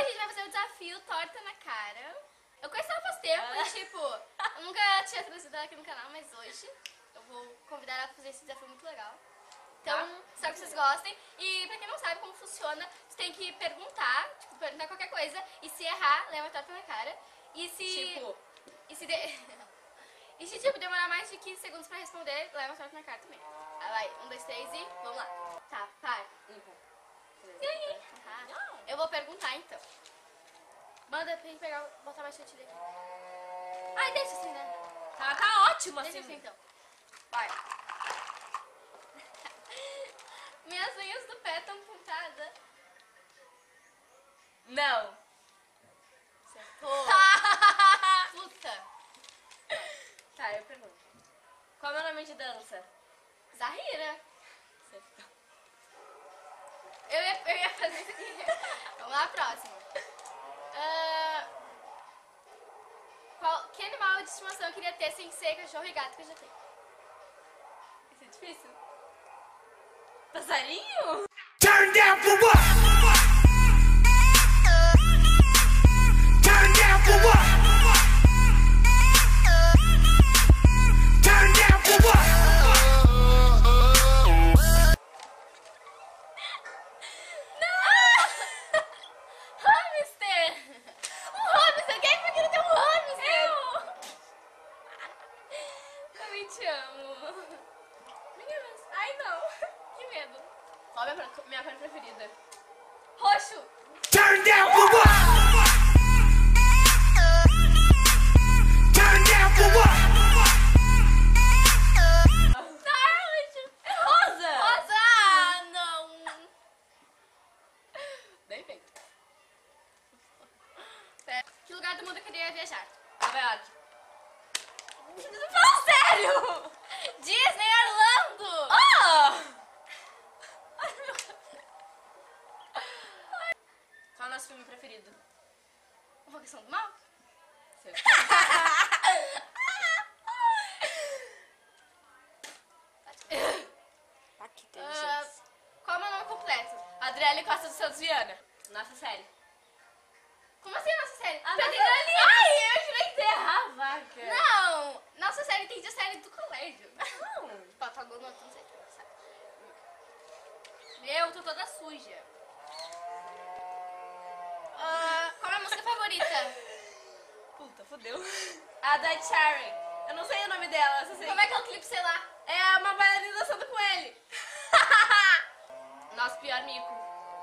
gente vai fazer o desafio torta na cara. Eu conheci ela faz tempo e, tipo, eu nunca tinha trazido ela aqui no canal, mas hoje eu vou convidar ela pra fazer esse desafio muito legal. Então, espero que vocês gostem. E pra quem não sabe como funciona, você tem que perguntar, tipo, perguntar qualquer coisa. E se errar, leva a torta na cara. E se... Tipo... E se tipo, demorar mais de 15 segundos pra responder, leva a torta na cara também. Aí vai, 1, 2, 3 e vamos lá. Tá, para. Eu vou perguntar então. Manda pra gente pegar, botar mais chantilly aqui. Ai, deixa assim, né? Tá ótimo Deixa assim. assim então. Vai. Minhas unhas do pé estão pontadas. Não. Acertou. Puta. Tá, eu pergunto. Qual é o meu nome de dança? Zahira. Acertou. Eu ia fazer isso aqui. Vamos lá, próximo. Que animal de estimação eu queria ter sem ser cachorro e gato que eu já tenho? Isso é difícil? Passarinho? Turn down for what? Turn down for what? Turn down for what? Hamster! Um hamster! Quem foi que não tem um hamster? Eu também te amo. Meninas, ai não. Que medo. Qual é a minha cor preferida? Roxo! Turn down for what? Turn down for what? É rosa! Rosa! Ah, não! Bem feito. Que lugar do mundo eu queria viajar? Nova York. Fala sério! Disney Orlando! Oh! Qual é o nosso filme preferido? Invocação do Mal? Que Qual é o meu nome completo? Adriele Costa dos Santos Viana. Nossa série. Como assim a nossa série? Ah, Pedro não. Galinha! Ai, eu jurei enterrar a vaca. Não! Nossa série, entendi a série do colégio. Não. Patagonia, não sei o que, sabe? Eu tô toda suja. Qual é a música favorita? Puta, fodeu. A da Cherry. Eu não sei o nome dela, só sei. Como é que é o clipe, sei lá? É uma bailarina dançando com ele. Nosso pior mico.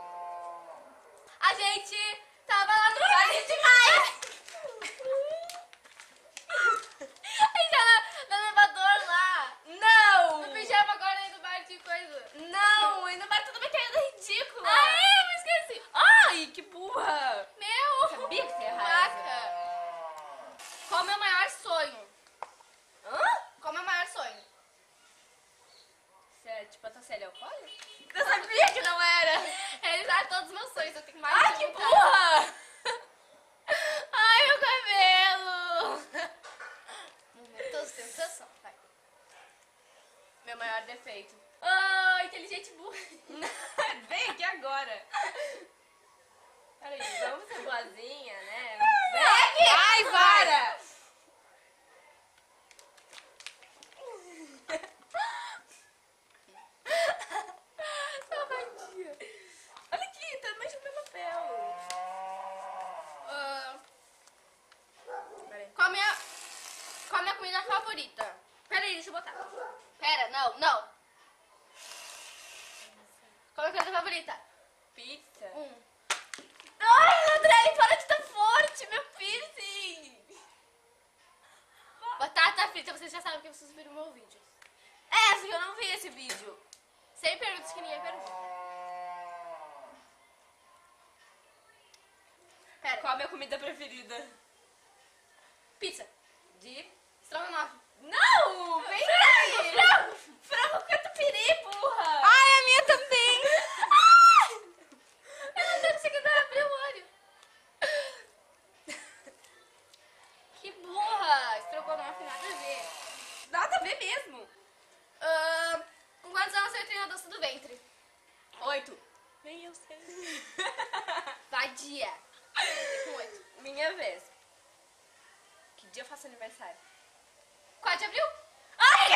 A gente tava lá no parque demais! A gente tava no elevador lá. Não! No pijama agora aí do bar de coisa. Não, e no bar tudo bem que é ridícula. Ai, eu me esqueci. Ai, que burra. Meu! Sabia que você ia errar Vaca. Qual é o meu maior sonho? Hã? Qual é o meu maior sonho? Você é tipo a tua série alcoólica? Eu sabia que não era. Realizar todos os meus sonhos. Eu tenho mais Ai, de que 30. burra. Ai, meu cabelo. Momento ostentação. Vai. Meu maior defeito. Inteligente burra. Vem aqui agora. Peraí, vamos ser boazinha, né? Vem aqui. Ai, para. Olha aqui, tá mais no meu papel. Peraí. Qual a minha comida favorita? Pera aí, deixa eu botar. Pera, não. Qual a minha comida favorita? Pizza. Ai, André, para de estar forte, meu piercing. Batata frita, vocês já sabem que vocês viram o meu vídeo. É, só que eu não vi esse vídeo. Sem perguntas que ninguém pergunta. Pera, Qual a minha comida preferida? pizza. De... Estrogonofe. Não! Vem aqui! Frango catupiry, burra! Ai, a minha também. Eu não tô conseguindo abrir o olho. Que burra. Estrogonofe, nada a ver. Nada a ver mesmo. Com quantos anos eu entrei na dança do ventre? 8. Nem eu sei. Vadia. Com 8. Minha vez. Que dia eu faço aniversário? 4 de abril? Ai,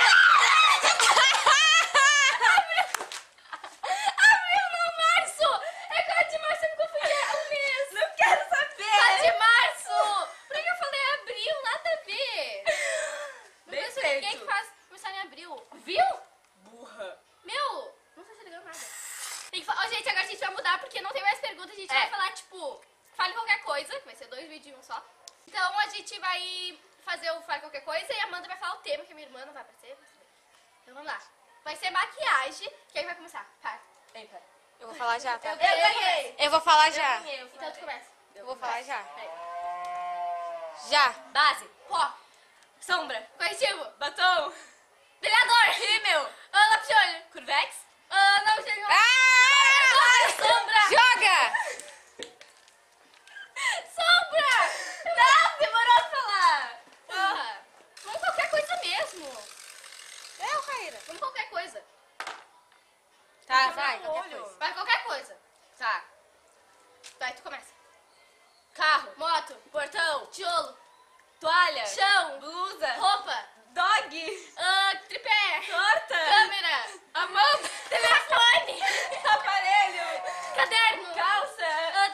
Abril não, março! É 4 de março, eu me confundi, é um mês! não quero 4 saber! de março! Por que eu falei abril? Nada a ver! Não Bem conheço ninguém feito. que faz aniversário em abril. Viu? Burra. Meu, não tô entendendo nada. Tem que Ó, gente, agora a gente vai mudar porque não tem mais perguntas. A gente É. vai falar, tipo, fale qualquer coisa, que vai ser 2 vídeos em um só. Então a gente vai fazer o fale qualquer coisa e a Amanda vai falar o tema, que a minha irmã não vai aparecer. Então vamos lá. Vai ser maquiagem. Quem vai começar? Vai. Ei, pera. Eu vou falar já, tá? Eu Eu ganhei! Eu vou falar já. Eu ganhei, Então tu começa. Eu vou falar já. Vai. Já. Base. Pó. Sombra. Corretivo. Batom. Brilhador. Rímel. Lápis de olho. Curvex. Não sei. Ah! Sombra. Joga! Sombra. Não, demorou pra falar. Porra. Vamos qualquer coisa mesmo. É, Caíra. Vamos qualquer coisa. Tá, Vai, vai. qualquer Qualquer coisa. coisa. Vai qualquer coisa. Tá. Vai, tu começa. Carro. Moto. Portão. Tijolo. Toalha. Chão. Blusa. Roupa. Dog. Tripé. Torta. Câmera. A mão. Telefone. Aparelho. Caderno. Calça.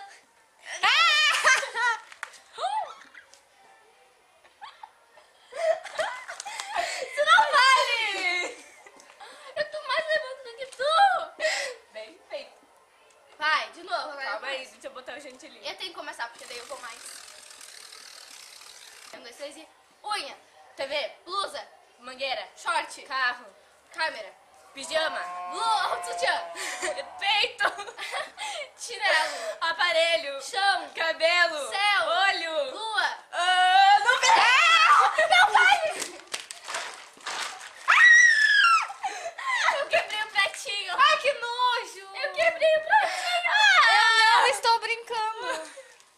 Isso não vale. Eu tô mais levando do que tu. Bem feito. Vai, de novo. Agora Calma aí, deixa eu botar o chantilly. Eu tenho que começar, porque daí eu vou mais. 1, 2, 3 e... Unha. TV. Blusa. Mangueira. Short. Carro. Câmera. Pijama. Sutiã. Peito. Chinelo. Aparelho. Chão. Cabelo. Céu. Olho. Lua. Não vi. Não vale! Eu quebrei o pratinho. Ai, que nojo! Eu quebrei o pratinho. Eu não estou brincando.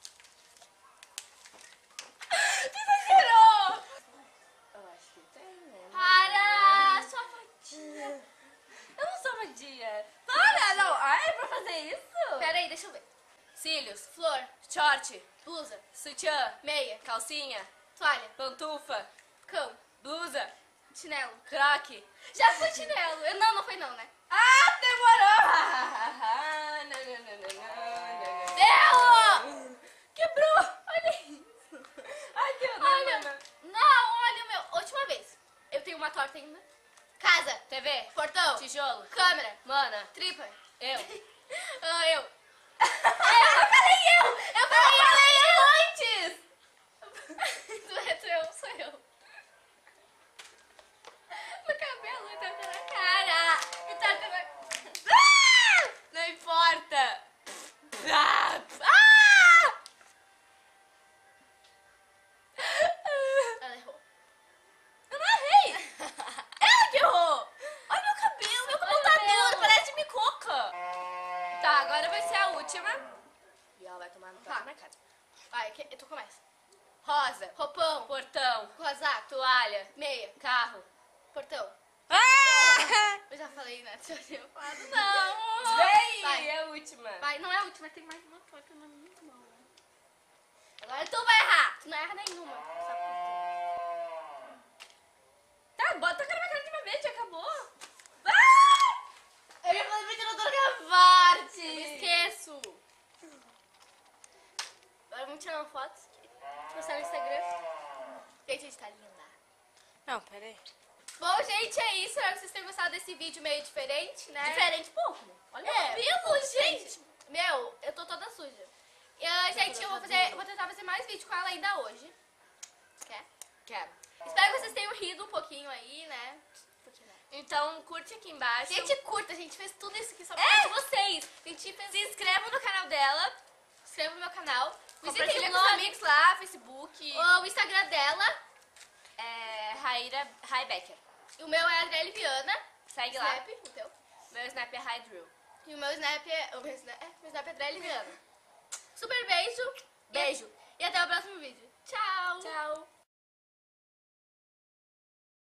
Tu exagerou. Eu acho que tem, né? Para, sua vadia. Eu não sou vadia. Para, não. Ah, é pra fazer isso? Pera aí, deixa eu ver. Cílios. Flor. Short. Blusa. Sutiã. Meia. Calcinha. Toalha. Pantufa. Cão. Blusa. Chinelo. Croque. Já foi chinelo. Não foi não, né? Ah, demorou! Deu! Quebrou! Olha isso. Ai, que Olha. Não, olha o meu. Última vez. Eu tenho uma torta ainda. Casa. TV. Portão. Tijolo. Câmera. Mana. Tripa. Eu. Eu. Eu falei eu Antes! sou eu. No cabelo, então tá na cara. Então tá na... Não importa. Ela errou. Eu não errei! Ela que errou! Olha meu cabelo, meu computador, parece de micoca! Tá, agora vai ser a última. E ela vai tomar no Tá. na cara. Vai, tu começa. Rosa. Roupão. Portão. Casaco. Toalha. Meia. Carro. Portão. Ah! Eu já falei, né? Se eu tinha falado, não. Vem! Vai. É a última. Vai, não é a última, tem mais uma torta na minha mão. Agora tu vai errar. Tu não erra nenhuma. Só Tá, bota a cara na cara de uma vez, já acabou. eu ia fazer ventilador Gavarte. Eu me esqueço. Agora vamos tirar uma foto. Postar no Instagram. Gente, a gente tá linda. Não, peraí. Bom, gente, é isso. Espero que vocês tenham gostado desse vídeo meio diferente, né? Diferente pouco. Olha o É, cabelo, gente. Meu, eu tô toda suja. Gente, eu vou tentar fazer mais vídeo com ela ainda hoje. Quer? Quero. Espero que vocês tenham rido um pouquinho aí, né? Porque, né? Então, curte aqui embaixo. Gente, curta, a gente fez tudo isso aqui só pra É? vocês. A gente fez... Se inscreva no canal dela. Se inscreva no meu canal. Compartilha Visitem com os amigos lá, Facebook. o Instagram dela. É Raíra Becker. O meu é Adriele Viana. Segue lá. Snap, o teu. Meu snap é High Drill. E o meu Snap é... meu Snap é Adriele Viana. Super beijo. Beijo. E até o próximo vídeo. Tchau. Tchau.